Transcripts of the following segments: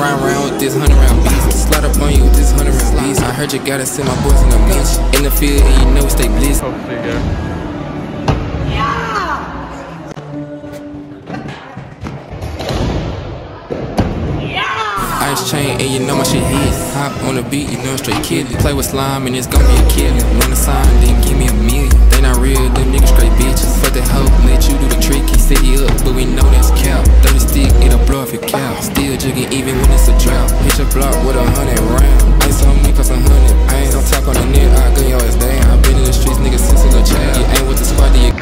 ride around with this 100-round beast. Slide up on you with this 100-round beast. I heard you gotta send my boys in the bench. In the field and you know we stay blessed. Ice chain and you know my shit hit. Hop on the beat, you know straight kidding. Play with slime and it's gonna be a killer. Run a sign, then give me a million. They not real, them niggas straight bitches. Fuck that hoe, let you do the trick. He set you up, but we know that's cap. 30 stick, it'll blow off your cow. Still jigging even when it's a drought. Hit your block with 100 round. Ice on me cause 100. I ain't on top on the net, I gun your ass down. I been in the streets, niggas since a little child. You ain't with the squad, you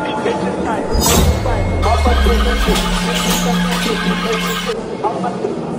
I'm